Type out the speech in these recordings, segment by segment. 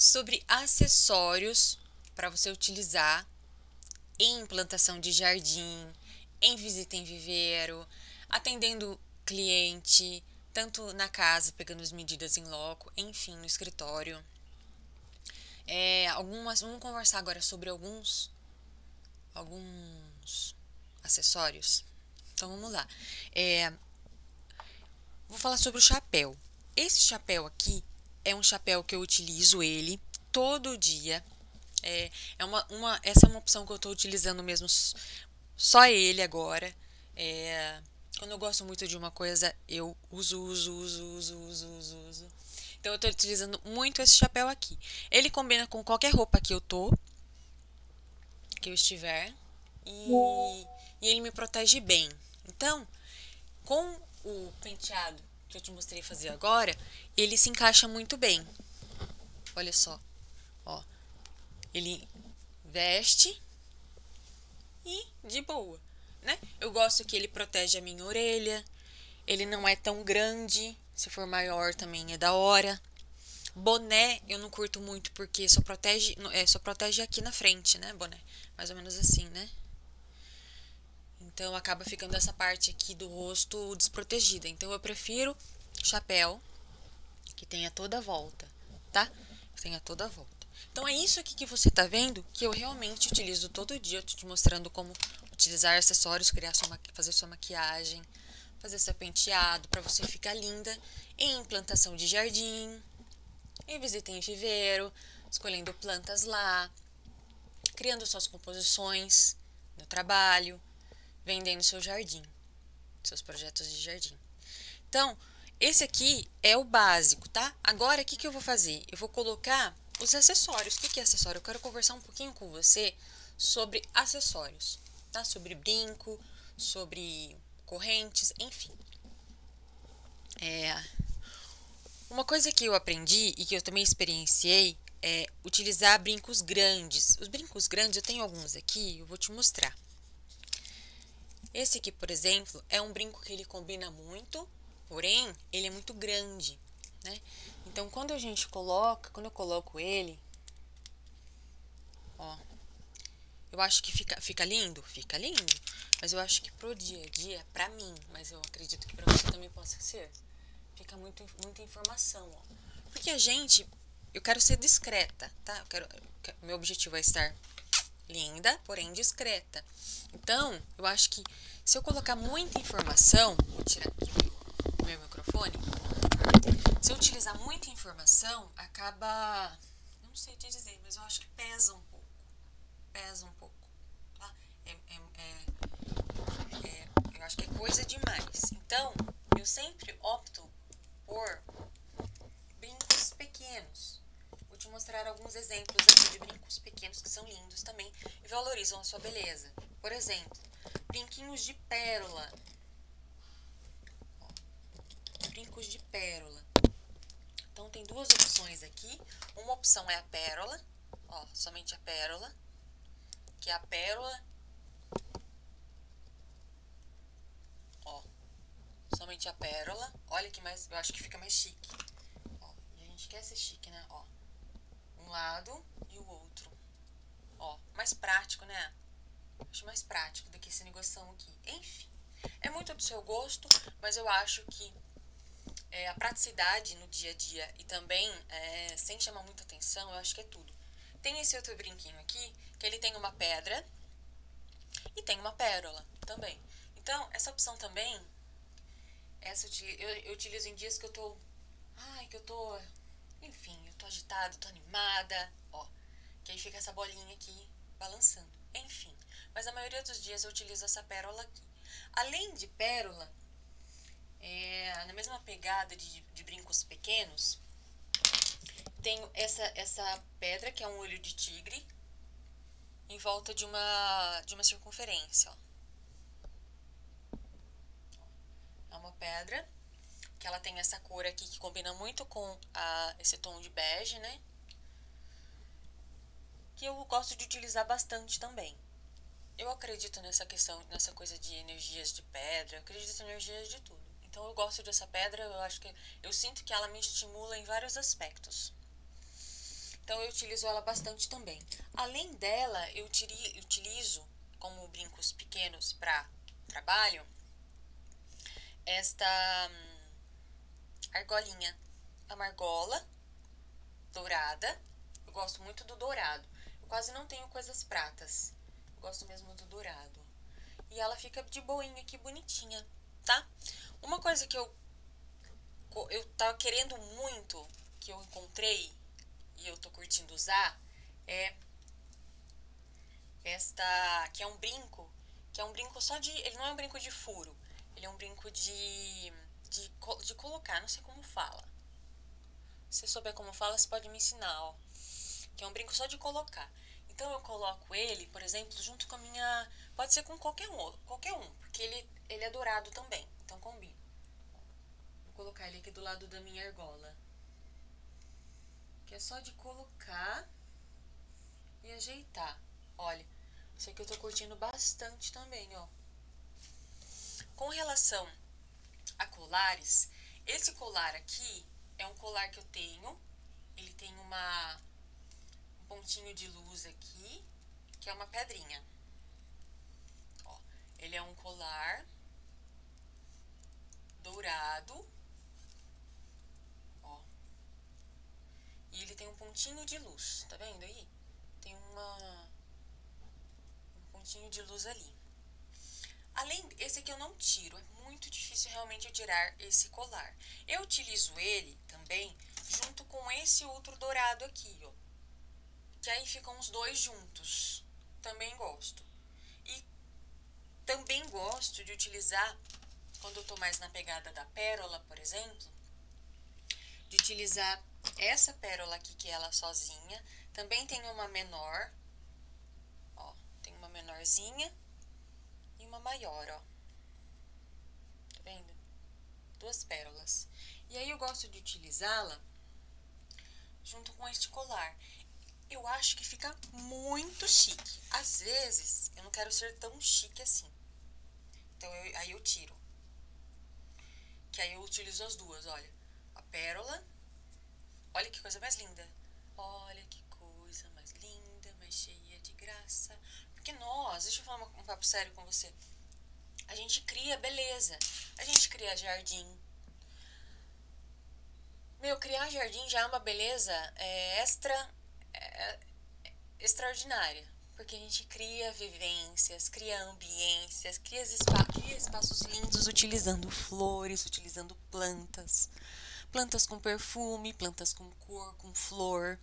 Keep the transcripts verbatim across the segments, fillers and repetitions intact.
sobre acessórios para você utilizar em implantação de jardim, em visita em viveiro, atendendo cliente, tanto na casa, pegando as medidas em loco, enfim, no escritório. É, algumas, vamos conversar agora sobre alguns, alguns acessórios. Então vamos lá. É, vou falar sobre o chapéu. Esse chapéu aqui é um chapéu que eu utilizo ele todo dia. É, é uma, uma, essa é uma opção que eu estou utilizando mesmo, só ele agora. É, quando eu gosto muito de uma coisa, eu uso, uso, uso, uso, uso, uso, uso. Então eu estou utilizando muito esse chapéu aqui. Ele combina com qualquer roupa que eu tô, que eu estiver, e, e ele me protege bem. Então, com o penteado que eu te mostrei fazer agora, ele se encaixa muito bem. Olha só, ó, ele veste e de boa, né? Eu gosto que ele protege a minha orelha, ele não é tão grande, se for maior também é da hora. Boné eu não curto muito porque só protege, é, só protege aqui na frente, né, boné? Mais ou menos assim, né? Então acaba ficando essa parte aqui do rosto desprotegida. Então eu prefiro chapéu que tenha toda a volta, tá? Que tenha toda a volta. Então é isso aqui que você tá vendo que eu realmente utilizo todo dia. Eu tô te mostrando como utilizar acessórios, criar sua fazer sua maquiagem, fazer seu penteado para você ficar linda em implantação de jardim, em visita em viveiro, escolhendo plantas lá, criando suas composições no trabalho, vendendo seu jardim, seus projetos de jardim. Então, esse aqui é o básico, tá? Agora, o que, que eu vou fazer? Eu vou colocar os acessórios. O que, que é acessório? Eu quero conversar um pouquinho com você sobre acessórios, tá? Sobre brinco, sobre correntes, enfim. É... Uma coisa que eu aprendi e que eu também experienciei é utilizar brincos grandes. Os brincos grandes, eu tenho alguns aqui, eu vou te mostrar. Esse aqui, por exemplo, é um brinco que ele combina muito, porém, ele é muito grande, né? Então, quando a gente coloca, quando eu coloco ele, ó, eu acho que fica, fica lindo, fica lindo, mas eu acho que pro dia a dia, pra mim, mas eu acredito que pra você também possa ser, fica muito, muita informação, ó. Porque a gente, eu quero ser discreta, tá? Eu quero, meu objetivo é estar linda, porém discreta. Então, eu acho que se eu colocar muita informação, vou tirar aqui o meu microfone. Se eu utilizar muita informação, acaba, não sei te dizer, mas eu acho que pesa um pouco. Pesa um pouco, tá? É, é, é, é, eu acho que é coisa demais. Então, eu sempre opto por brincos pequenos. Vou te mostrar alguns exemplos aqui de brincos pequenos que são lindos também e valorizam a sua beleza. Por exemplo, brinquinhos de pérola. Ó, brincos de pérola. Então tem duas opções aqui. Uma opção é a pérola, ó, somente a pérola, que é a pérola, ó, somente a pérola. Olha que mais, eu acho que fica mais chique. Ó, e a gente quer ser chique, né? Ó, um lado e o outro. Ó, mais prático, né? Acho mais prático do que esse negoção aqui. Enfim, é muito do seu gosto, mas eu acho que é, a praticidade no dia a dia e também é, sem chamar muita atenção, eu acho que é tudo. Tem esse outro brinquinho aqui, que ele tem uma pedra e tem uma pérola também. Então, essa opção também, essa eu, eu utilizo em dias que eu tô, ai, que eu tô, enfim, eu tô agitada, tô animada, ó, que aí fica essa bolinha aqui balançando. Enfim, mas a maioria dos dias eu utilizo essa pérola aqui. Além de pérola, é, na mesma pegada de, de brincos pequenos, tenho essa, essa pedra que é um olho de tigre em volta de uma, de uma circunferência. Ó. É uma pedra que ela tem essa cor aqui que combina muito com a, esse tom de bege, né? Que eu gosto de utilizar bastante também. Eu acredito nessa questão, nessa coisa de energias de pedra, eu acredito em energias de tudo. Então eu gosto dessa pedra, eu acho que eu sinto que ela me estimula em vários aspectos. Então eu utilizo ela bastante também. Além dela, eu utilizo como brincos pequenos para trabalho esta hum, argolinha. É uma argola dourada. Eu gosto muito do dourado. Eu quase não tenho coisas pratas. Eu gosto mesmo do dourado. E ela fica de boinha aqui, bonitinha, tá? Uma coisa que eu eu tava querendo muito, que eu encontrei e eu tô curtindo usar, é esta, que é um brinco, que é um brinco só de, ele não é um brinco de furo, ele é um brinco de, de, de colocar, não sei como fala. Se você souber como fala, você pode me ensinar, ó. Que é um brinco só de colocar. Então eu coloco ele, por exemplo, junto com a minha, pode ser com qualquer um, qualquer um, porque ele, ele é dourado também, então combina. Vou colocar ele aqui do lado da minha argola. Que é só de colocar e ajeitar. Olha, isso aqui eu tô curtindo bastante também, ó. Com relação a colares, esse colar aqui é um colar que eu tenho. Ele tem uma, um pontinho de luz aqui, que é uma pedrinha. Ó, ele é um colar dourado. Ó. E ele tem um pontinho de luz, tá vendo aí? Tem uma, um pontinho de luz ali. Além, esse aqui eu não tiro, é muito difícil realmente eu tirar esse colar. Eu utilizo ele também junto com esse outro dourado aqui, ó. Que aí ficam os dois juntos. Também gosto. E também gosto de utilizar, quando eu tô mais na pegada da pérola, por exemplo, de utilizar essa pérola aqui, que é ela sozinha. Também tem uma menor, ó, tem uma menorzinha e uma maior, ó. Tá vendo? Duas pérolas. E aí eu gosto de utilizá-la junto com este colar. Eu acho que fica muito chique. Às vezes, eu não quero ser tão chique assim. Então, eu, aí eu tiro. Que aí eu utilizo as duas, olha. A pérola. Olha que coisa mais linda. Olha que coisa mais linda, mais cheia de graça. Porque nós, deixa eu falar um papo sério com você. A gente cria beleza. A gente cria jardim. Meu, criar jardim já é uma beleza é, extra, é, é, extraordinária. Porque a gente cria vivências, cria ambiências, cria, espa cria espaços lindos utilizando flores, utilizando plantas. Plantas com perfume, plantas com cor, com flor.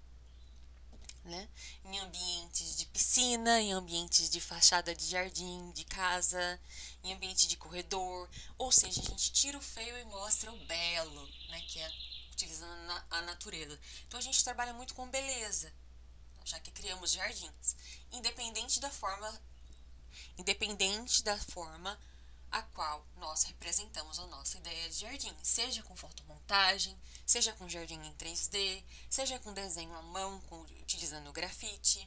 Né? Em ambientes de piscina, em ambientes de fachada de jardim, de casa, em ambiente de corredor. Ou seja, a gente tira o feio e mostra o belo, né? Que é utilizando a natureza. Então a gente trabalha muito com beleza, já que criamos jardins, independente da forma, independente da forma a qual nós representamos a nossa ideia de jardim, seja com fotomontagem, seja com jardim em três D, seja com desenho à mão, com, utilizando grafite,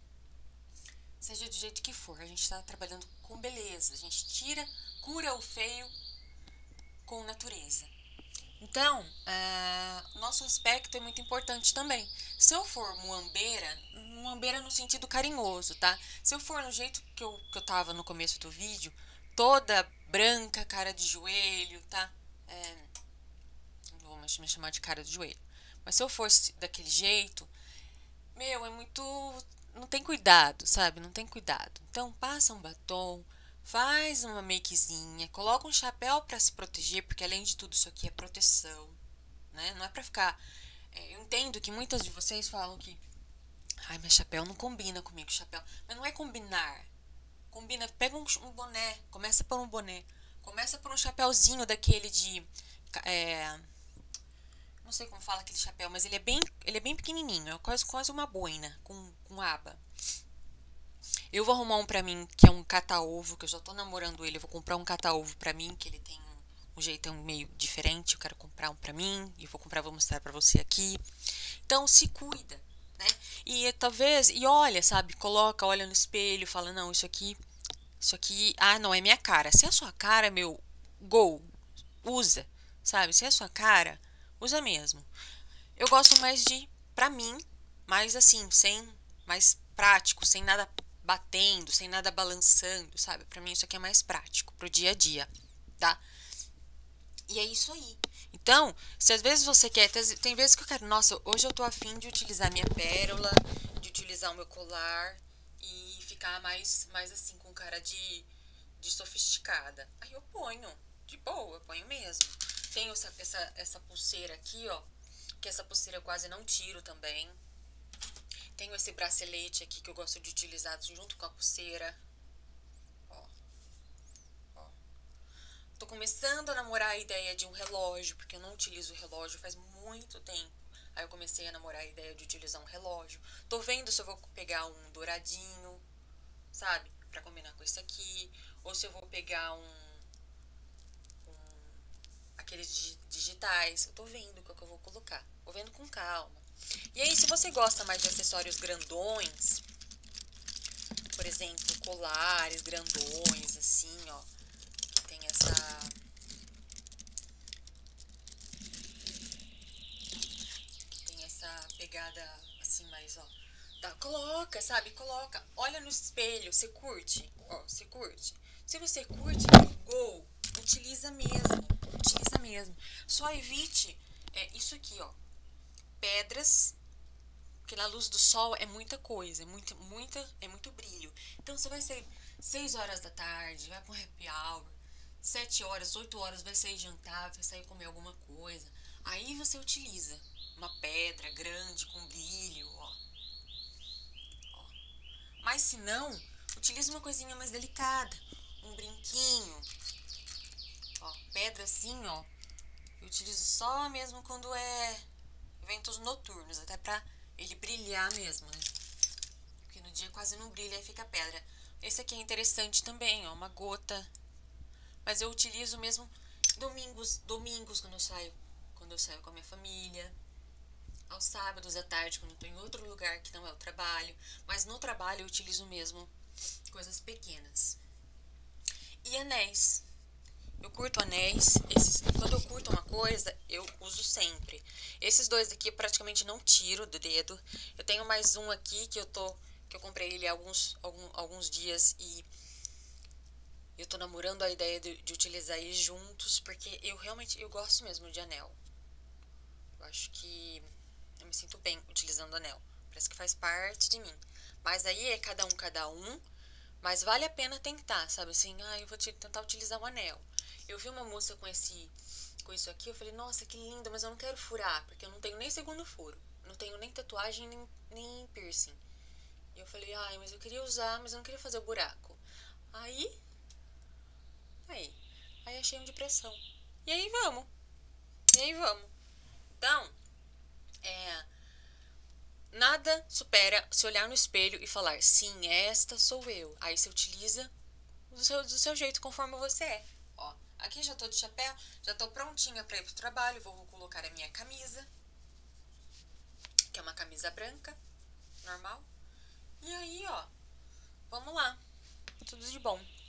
seja do jeito que for, a gente está trabalhando com beleza, a gente tira, cura o feio com natureza. Então, uh, nosso aspecto é muito importante também. Se eu for muambeira, muambeira no sentido carinhoso, tá? Se eu for no jeito que eu, que eu tava no começo do vídeo, toda branca, cara de joelho, tá? É, não vou mais me chamar de cara de joelho. Mas se eu fosse daquele jeito, meu, é muito... não tem cuidado, sabe? Não tem cuidado. Então, passa um batom, faz uma makezinha, coloca um chapéu para se proteger, porque além de tudo isso aqui é proteção, né? Não é pra ficar... É, eu entendo que muitas de vocês falam que ai, mas chapéu não combina comigo, chapéu. Mas não é combinar. Combina, pega um, um boné, começa por um boné, começa por um chapéuzinho daquele de... É, não sei como fala aquele chapéu, mas ele é bem, ele é bem pequenininho, é quase, quase uma boina, com, com aba. Eu vou arrumar um pra mim, que é um cata-ovo, que eu já tô namorando ele. Eu vou comprar um cata-ovo pra mim, que ele tem um, um jeitão meio diferente. Eu quero comprar um pra mim, e vou comprar, vou mostrar pra você aqui. Então, se cuida, né? E talvez, e olha, sabe, coloca, olha no espelho, fala, não, isso aqui, isso aqui, ah, não, é minha cara. Se é a sua cara, meu, go, usa, sabe? Se é a sua cara, usa mesmo. Eu gosto mais de, pra mim, mais assim, sem, mais prático, sem nada batendo, sem nada balançando, sabe? Pra mim isso aqui é mais prático pro dia a dia, tá? E é isso aí. Então, se às vezes você quer, tem vezes que eu quero, nossa, hoje eu tô afim de utilizar minha pérola, de utilizar o meu colar e ficar mais, mais assim, com cara de, de sofisticada. Aí eu ponho, de boa, eu ponho mesmo. Tenho essa, essa, essa pulseira aqui, ó, que essa pulseira eu quase não tiro também. Tenho esse bracelete aqui que eu gosto de utilizar junto com a pulseira. Ó, ó. Tô começando a namorar a ideia de um relógio, porque eu não utilizo relógio faz muito tempo. Aí eu comecei a namorar a ideia de utilizar um relógio. Tô vendo se eu vou pegar um douradinho, sabe? Pra combinar com esse aqui. Ou se eu vou pegar um... um aqueles digitais. Eu tô vendo o que eu vou colocar. Vou vendo com calma. E aí, se você gosta mais de acessórios grandões, por exemplo, colares grandões, assim, ó, que tem essa... que tem essa pegada, assim, mais, ó, tá, coloca, sabe, coloca, olha no espelho, você curte, ó, você curte. Se você curte, gol, utiliza mesmo, utiliza mesmo. Só evite, é, isso aqui, ó, pedras... Porque na luz do sol é muita coisa, é muito, muita, é muito brilho. Então você vai sair seis horas da tarde, vai para um happy hour, sete horas, oito horas vai sair jantar, vai sair comer alguma coisa. Aí você utiliza uma pedra grande com brilho, ó. ó. Mas se não, utiliza uma coisinha mais delicada, um brinquinho. Ó, pedra assim, ó. Eu utilizo só mesmo quando é eventos noturnos, até pra ele brilhar mesmo, né? Porque no dia quase não brilha e fica pedra. Esse aqui é interessante também, ó, uma gota. Mas eu utilizo mesmo domingos, domingos quando eu saio, quando eu saio com a minha família. Aos sábados à tarde, quando eu tô em outro lugar que não é o trabalho. Mas no trabalho eu utilizo mesmo coisas pequenas. E anéis. Eu curto anéis, esses, quando eu curto uma coisa, eu uso sempre. Esses dois aqui eu praticamente não tiro do dedo. Eu tenho mais um aqui que eu tô, que eu comprei ele há alguns, algum, alguns dias e eu tô namorando a ideia de, de utilizar eles juntos, porque eu realmente, eu gosto mesmo de anel. Eu acho que eu me sinto bem utilizando anel. Parece que faz parte de mim. Mas aí é cada um, cada um. Mas vale a pena tentar, sabe assim? Ah, eu vou tentar utilizar um anel. Eu vi uma moça com esse, com isso aqui, eu falei, nossa, que linda, mas eu não quero furar, porque eu não tenho nem segundo furo. Não tenho nem tatuagem, nem, nem piercing. E eu falei, ai, mas eu queria usar, mas eu não queria fazer o buraco. Aí, aí, aí achei um de pressão. E aí vamos. E aí vamos. Então, é... nada supera se olhar no espelho e falar, sim, esta sou eu. Aí você utiliza do seu, do seu jeito, conforme você é. Ó, aqui já tô de chapéu, já tô prontinha pra ir pro trabalho. Vou colocar a minha camisa, que é uma camisa branca, normal. E aí, ó, vamos lá. Tudo de bom.